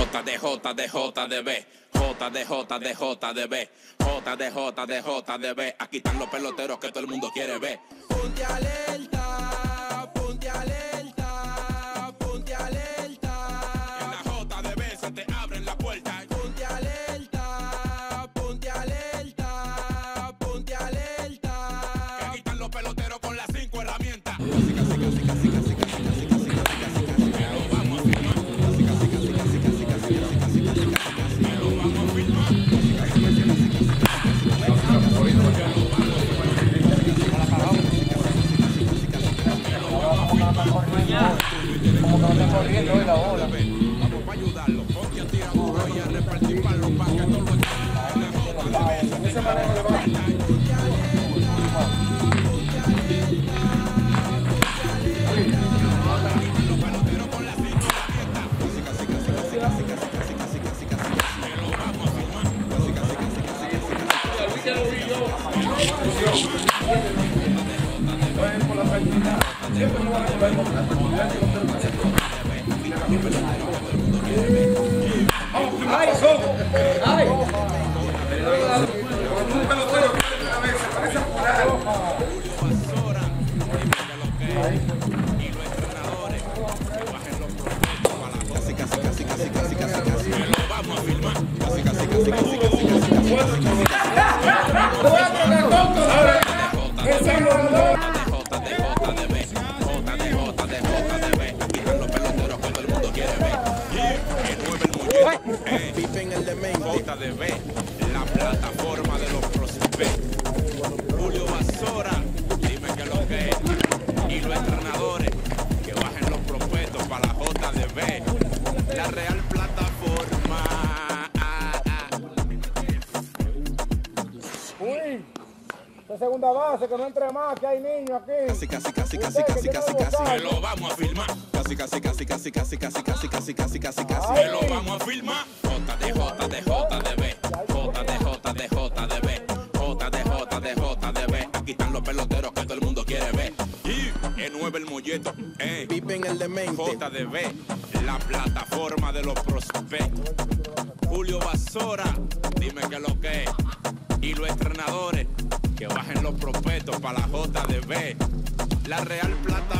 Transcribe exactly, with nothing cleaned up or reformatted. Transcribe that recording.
J D J D J D B, J D J D J D B, J D J D J D B. Aquí están los peloteros que todo el mundo quiere ver. Ponte alerta, ponte alerta, ponte alerta. En la J D B se te abren la puerta. Ponte alerta, ponte alerta, ponte alerta. Que aquí están los peloteros con las cinco herramientas. Como que no está corriendo hoy la bola. Vamos para ayudarlo. Porque tiramos hoy a repartir para los paquetos. Ese manejo de bola. ¡Ay! ¡Ay! Un pelotero que tiene la cabeza, parece apurado. Y los entrenadores que bajen los proyectos para la casi, casi, casi, casi, casi, casi, casi. Lo vamos a filmar. Casi, casi, casi, casi, casi, casi, Pippen el demente. J D B, la plataforma de los prospectos. Julio Vasora, dime que lo que es. Y los entrenadores que bajen los prospectos para la J D B, la real plataforma. Ah, ah. Uy, esa segunda base, que no entre más, que hay niños aquí. Casi, casi, casi, casi, Usted, casi, que casi, tiene casi. Me lo vamos a filmar. Casi, casi, casi, casi, casi, casi, casi, casi, casi, casi, casi. Me lo vamos a filmar. J D J D J D B, J D J D J D B, J D J D J D B. Aquí están los peloteros que todo el mundo quiere ver. Y es nueve el molleto. Eh. Pippen el demente. J D B, la plataforma de los prospectos. Julio Vasora, dime que lo que es. Y los entrenadores que bajen los prospectos para la J D B, la real plataforma.